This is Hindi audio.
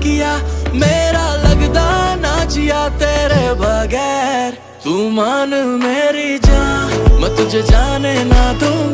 किया, मेरा लगदा ना जिया तेरे बगैर। तू मान मेरी जान, मैं तुझे जाने ना दूं,